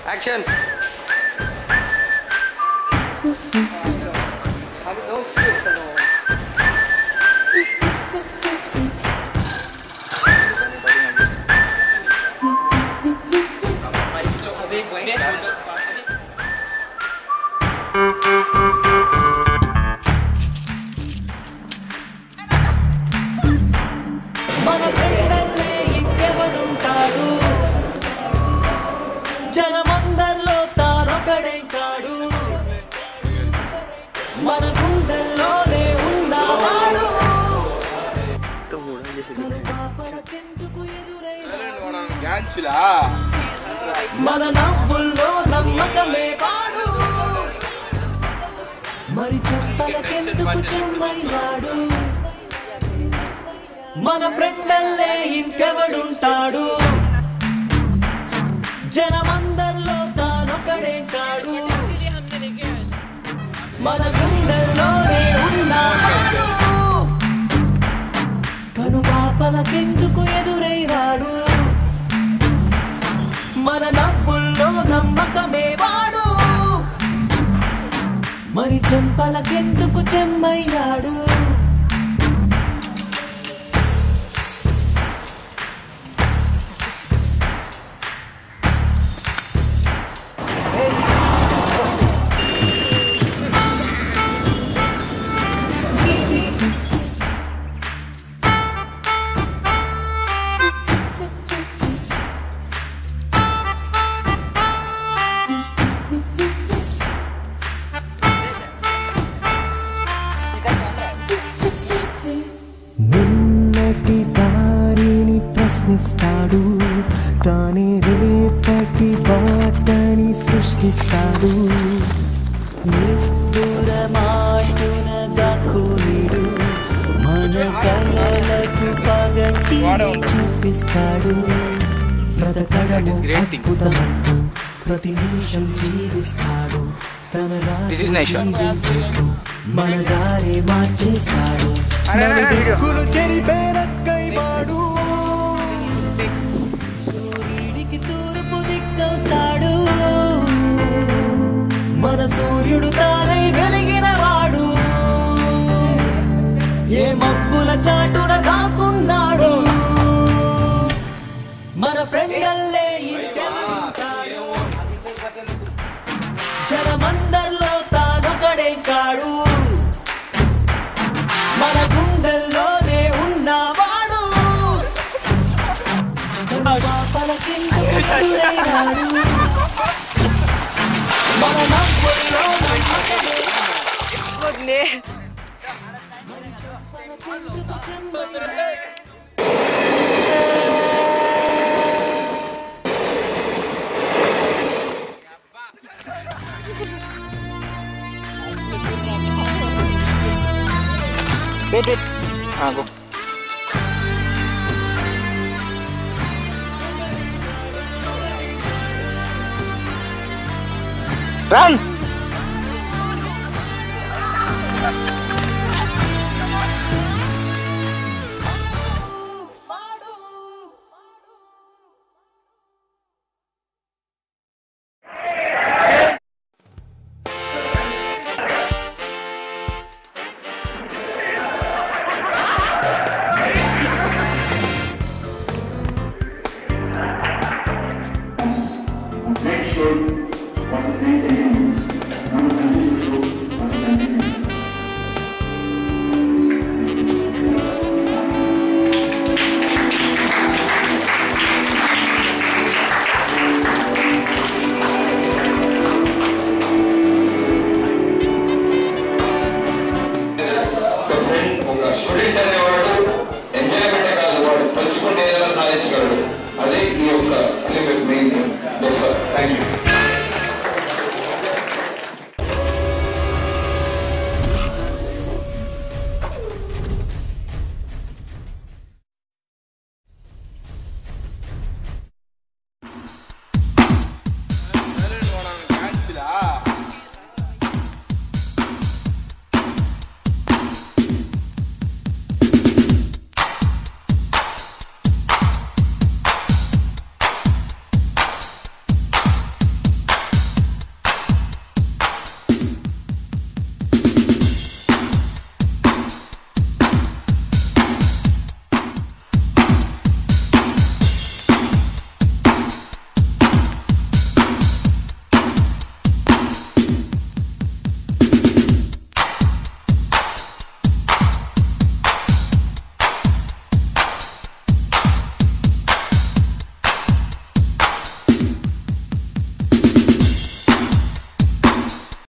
Action. మన ఫ్రెండల్లే ఇంకెవడుంటాడు, జనమందరిలో తానొకడే కాడు, మన గుండెల్లోనే ఉన్నవాడు, పాపలకెందుకు ఎదురైనా మన నవ్వుల్లో నమ్మకమే వాడు, మరి చెప్పలకెందుకు చెమ్మయ్యాడు, మన ఫ్రెండల్లే ఇంకెవడుంటాడు, జనమందరిలో తానొకడే కాడు, మన గుండెల్లోనే ఉన్నవాడు, కను పాపలకెందుకు ఎదురైరాడు, మన నవ్వుల్లో నమ్మకమే వాడు, మరి చెంపలకెందుకు చెమ్మయ్యాడు. నిన్నటి దారిని ప్రశ్నిస్తాడు, కానీ రేపటి బాటని సృష్టిస్తాడు, నిద్దుర మాటున దక్కునిడు, మన కలలకు పగటి చూపిస్తాడు, బ్రతకడము అద్భుతమంటూ ప్రతి నిమిషం జీవిస్తాడు, తన రాజు మన దారి మార్చేశాడు, దిక్కులు చెరిపేరక్కైవాడు, సూర్యుడికి తూర్పు దిక్కవుతాడు, మన సూర్యుడు తానై వెలిగినవాడు, ఏ మబ్బుల చాటున దాక్కున్నాడు, మన ఫ్రెండల్లే ఇంకెవడుంటాడు, జనమందరిలో తానొకడే కాడు, మన గుండెల్లోనే ఉన్నవాడు, పాపలకెందుకు ఎదురైనాడు, మన నవ్వుల్లో నమ్మకమే మరి చెప్పలకెందుకు చెమ్మయ్యాడు. Wait. Go. Run! స్టూడెంట్ అనేవాడు ఎంజాయ్మెంట్ కాదు, వాడు పంచుకుంటే ఏదైనా సాధించగలడు. అదే ఈ యొక్క మెయిన్ థింగ్. Thank you.